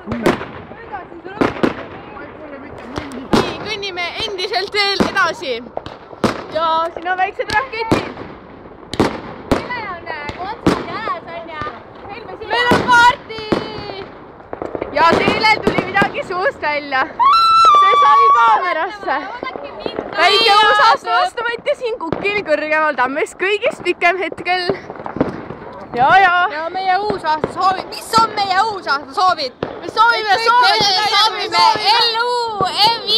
nii, kõnnime endiselt veel edasi. Ja siin on väiksed raketid. Meil on kontsert jäles on ja meil on party! Ja Teelel tuli midagi suust välja. See sai kaamerasse. Väike uusaastu vastu võtti siin kukil kõrgemal tammest kõigist pikem hetkel. Ja meie uusaasta soovid. Mis on meie uusaasta soovid? Me soovime LUMV